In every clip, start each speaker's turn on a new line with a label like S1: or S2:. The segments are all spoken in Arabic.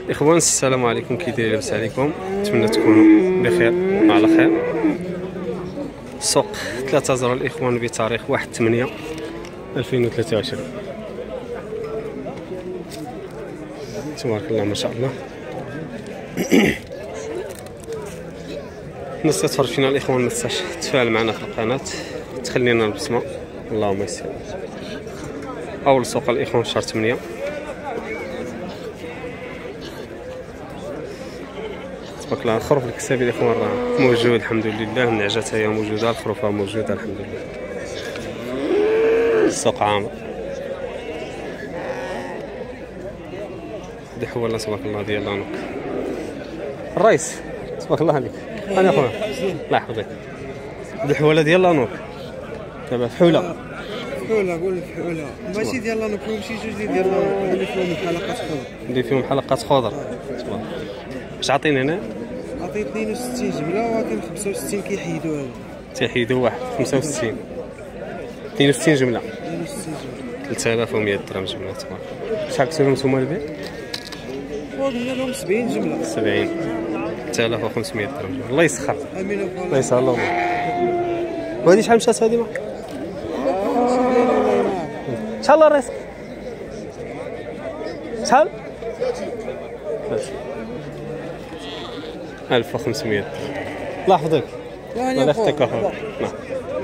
S1: اخوان السلام عليكم، كي دايرين؟ لاباس عليكم؟ نتمنى تكونوا بخير وعلى خير. سوق 3 زر الاخوان بتاريخ 1/8/2023. تبارك الله ما شاء الله. الناس تتفرج فينا الاخوان ما تنساش تفاعل معنا في القناه، تخلي لنا البصمه، اللهم يسر. اول سوق الاخوان شهر 8. تبارك الله. الخروف الكسابي الاخوان راه موجود الحمد لله، النعجات هي موجوده، الخروفه موجوده الحمد لله. السوق عامر. دي حواله تبارك الله ديال لانوك. الرئيس تبارك الله عليك. انا اخويا الله يحفظك. دي حواله ديال لانوك دابا فحوله
S2: قول لك فحوله ماشي ديال لانوك، ماشي جوج ديال لانوك اللي فيهم حلقات خضر،
S1: اللي فيهم حلقات خضر. اش عاطيني هنا؟
S2: عطيت 62 جمله ولكن 65 كيحيدوا هذا،
S1: تيحيدوا واحد 65 62 جمله
S2: 62 جمله
S1: 3100 درهم جمله. تبارك شحال قلتوا لهم نتوما البيع؟
S2: قلنا لهم 70 جمله
S1: 70 3500 درهم جمله. الله يسخر.
S2: امين
S1: الله يسهل الله. وهذه شحال مشات هذه؟ شحال الله الرزق؟ شحال؟ 1500. الله يحفظك. الله يحفظك اخويا. نعم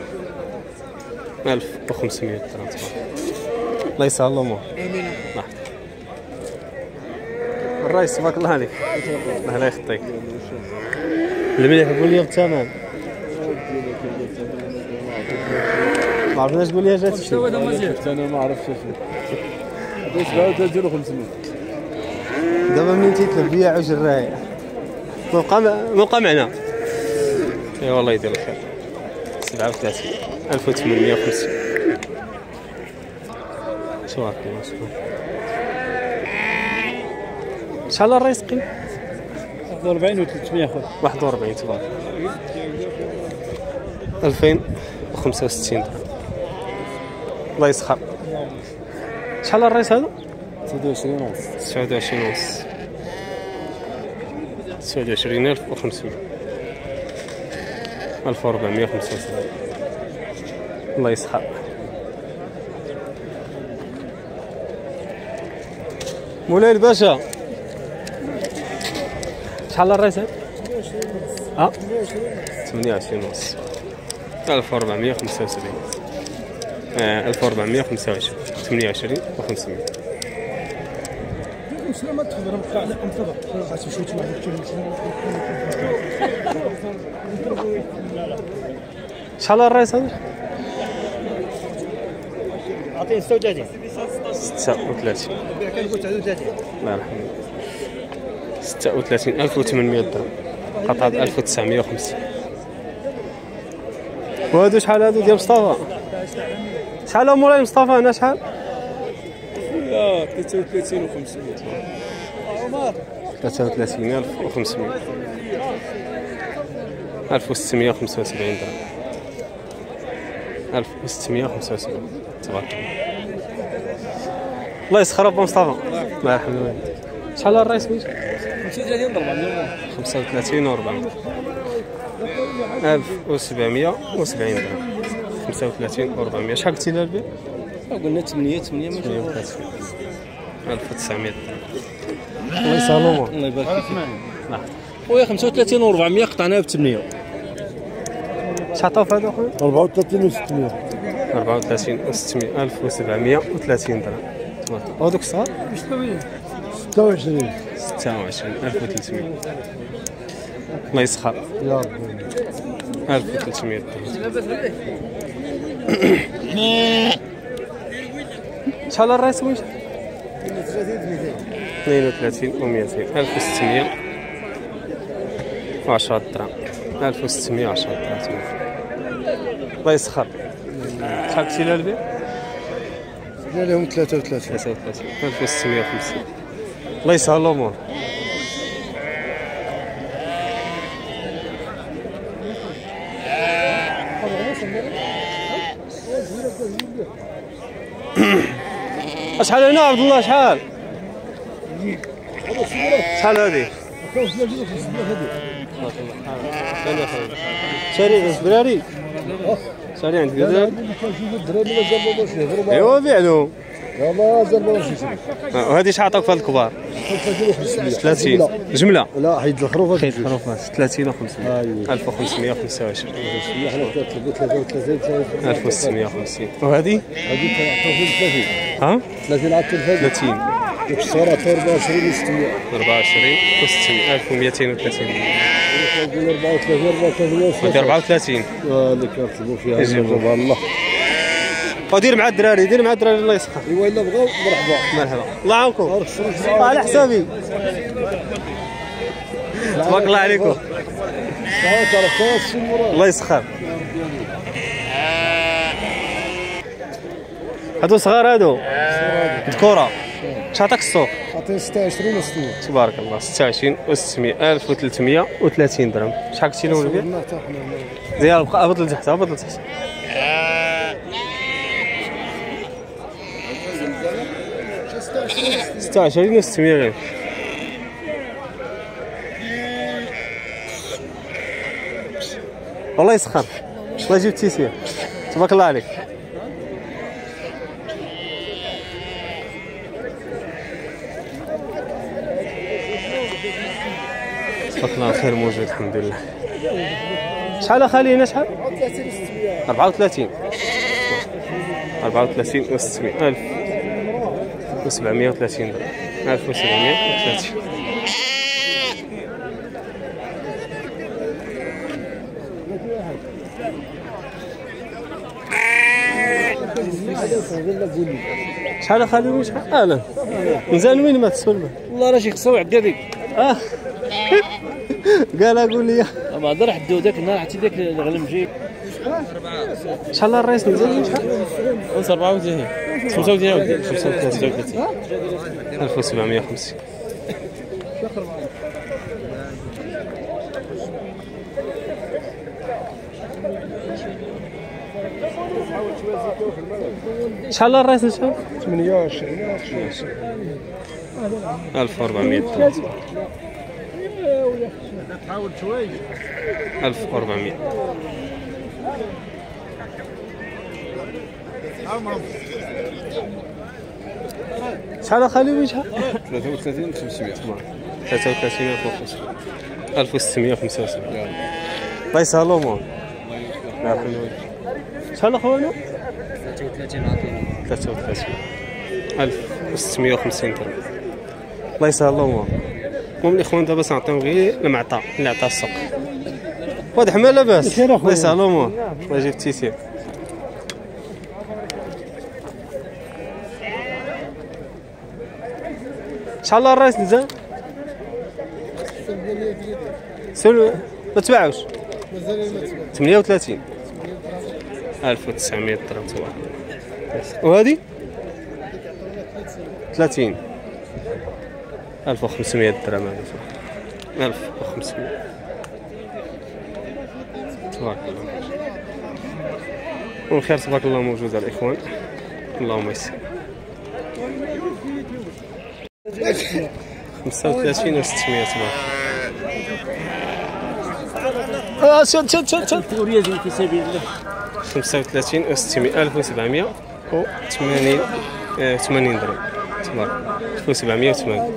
S1: 1500 درهم. الله يسهل الله.
S2: امين.
S1: نعم الرئيس تبارك الله عليك. الله يخطيك. المليح قول لي الثمن. ما عرفناش تقول لي جات شي.
S2: انا ما عرفتش هذا 37,500.
S1: دابا منين تيتلف بيا عوج الرايه ما بقى معنا. اي والله يدير الخير. 37,850. تبارك الله. شحال الرئيس قيل؟
S2: 41 و300 خويا.
S1: 41 تبارك 2065 درهم. الله يسخر. شحال الرئيس هذا؟
S2: 29 ونص.
S1: 29 ونص. 29,500. 1475. الله يسخر. مولاي الباشا شحال الرئيس هذا؟ 28 ونص. 1475. 1425. 28 و500.
S2: ما تقدر نبقى على انتظر خاصو شويه واحد
S1: شحال الرئيس هذا؟
S2: عطيه 36.
S1: 36.
S2: كنقول 39.
S1: الله يرحمه. 36,800 درهم. قطعة 1950. وهادو شحال هادو ديال مصطفى؟ شحال مولاي مصطفى هنا شحال؟
S2: 33,500.
S1: 33,500. 1675 درهم. 1675. تبارك الله. الله يسخر ابو مصطفى. الله يرحمه. شحال الرئيس بيت؟
S2: 35 ضربه
S1: 35 و 400. 1770 درهم. 35 و 400. شحال قلتي لها البيع؟
S2: قلنا 8 ماشي
S1: 1900 درهم. الله يسهلو.
S2: الله يبارك فيك.
S1: نعم
S2: خويا 35 و 400 قطعناها ب 8.
S1: شحال في هذا خويا؟
S2: 34 و 600.
S1: 34 و 600. 1730 درهم. هذوك الصغار؟
S2: 26.
S1: 26 1300. الله يسخر.
S2: يا ربي
S1: 1300 درهم. شحال الرئيس ويش؟ 32 و 200. 1610 درهم. 1610 درهم. الله يسخر. شحال قلتي لها البيع؟
S2: قلنا لهم 33.
S1: 33 1650. الله يسهل الامور. شحال هنا عبد الله شحال؟ شحال هذه؟ شاري الدراري شاري عند الدراري ايوا بيع له
S3: يلا زربوا شي شي
S1: وهذه شحال عطاوك في هاد الكبار 30 جمله
S3: لا حيد الخروف
S1: خيط خروفات 30 و 500 1525 1650 وهذه
S3: هذيك تعطيو 30
S1: ها
S3: 30 على التلفاز
S1: 30
S3: ديك الصوره 24 و 600
S1: 24 و 600 1230
S3: نقول 34
S1: ودير 34
S3: اللي كنطلبوا فيها نجيبوا الله
S1: ودير مع الدراري دير مع الدراري الله يسخر
S3: ايوا الا بغاو مرحبا
S1: الله يعاونكم على حسابي تبارك الله عليكم الله يسخر هادو صغار هادو الكره شحال عطاك السوق؟
S3: عطيني 26 و 600
S1: تبارك الله 26 و 600 1330 درهم شحال قلتي لهم البيع؟ ديال بقى هبط لتحت هبط لتحت ستة وعشرين و 600 غير والله يسخر الله يجيب التيسير تبارك الله عليك تبارك الله الخير موجود الحمد لله شحال اخالي هنا شحال 34 34 و 600 1730 درهم 1730 شحال اخالي شحال اهلا مزال وين ما تسولف
S2: والله راه شي خصو عكا
S1: قال اقول لي
S2: ما هضر حدو داك النهار حتى داك الغلم جاي
S1: شحال الرئيس نزل شحال
S2: 34 35
S1: 1750 شحال الرئيس شحال
S3: 28
S1: 1400
S3: تحاول شوي
S1: 1400 شحال اخالي شحال
S3: 33 500
S1: 33 1675 الله يسهلو مول الله يرحمه شحال اخوانا 33 1650 درهم الله يسهلو مول المهم الاخوان دابا سنعطيو غير المعطى اللي عطاه السوق واضح ما لاباس الله يسهلو مول الله يجيب التيسير شحال الراس نزل سول ما تباعوش 38 1900 درهم تبارك وهذه 30 1500 درهم هذا 1500 تبارك الله والخير تبارك الله موجود على الاخوان اللهم يسر 35 و 600 تبارك شد
S2: وريا زين في سبيل الله
S1: 35 و 600 1780 80 درهم تبارك 1780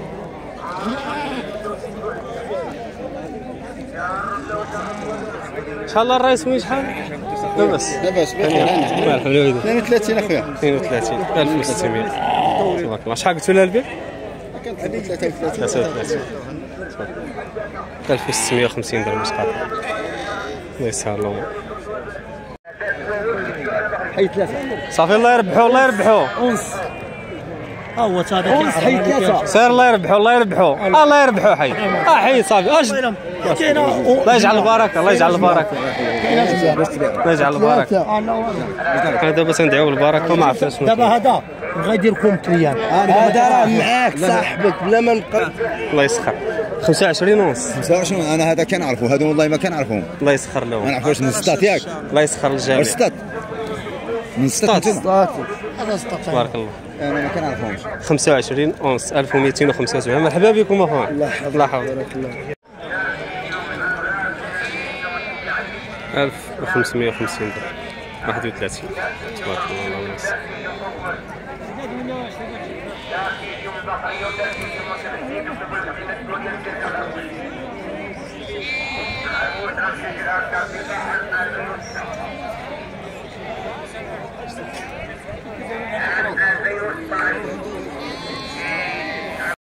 S1: شحال الرايس وين شحال؟ لاباس
S3: لاباس
S1: بخير
S3: 32 اخويا
S1: 32 1600 تبارك الله شحال قلتوا لها البيع؟
S3: كانت 33
S1: 33 1650 درهم مسقط الله يسهل الله
S3: حي ثلاثه
S1: صافي الله يربحوا الله يربحوا
S2: اونس ها هو هذاك
S3: حي ثلاثه
S1: سير الله يربحوا الله يربحوا الله يربحوا حي حي صافي اش الله يجعل البركه الله يجعل البركه الله يجعل البركه انا دابا تندعيو بالبركه وما عرفتش
S2: دابا هذا بغا يدير لكم كليان
S3: هذا راه معاك صاحبك بلا ما نبقى
S1: الله يسخر 25 ونص
S4: 25 انا هذا كنعرفو هادو والله ما كنعرفهم
S1: الله يسخر
S4: ما
S1: لهم
S4: نعرفوش من السطات ياك
S1: الله يسخر الجميع
S4: السطات من السطات
S1: سطات.
S2: هذا سطات
S1: تبارك الله
S4: انا ما كنعرفهمش.
S1: 25 اونص 1275. مرحبا بكم اخوان. الله يحفظك. 1550 درهم 31. تبارك الله الله ينصر.